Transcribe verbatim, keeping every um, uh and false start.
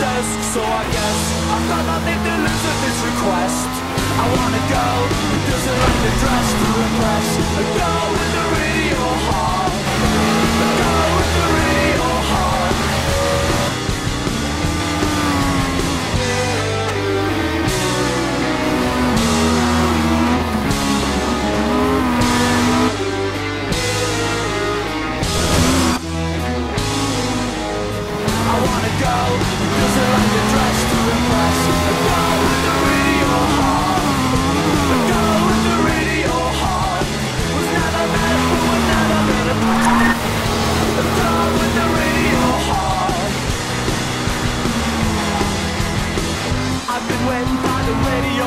desk, so I guess I've got nothing to lose with this request. I wanna go, doesn't like the dress to impress. A girl with a real heart, a girl with a real heart. I wanna go, doesn't like the dress to impress. A girl with a real heart, a girl with a real heart. Was never meant for, was never meant apart. A girl with a real heart. I've been waiting by the radio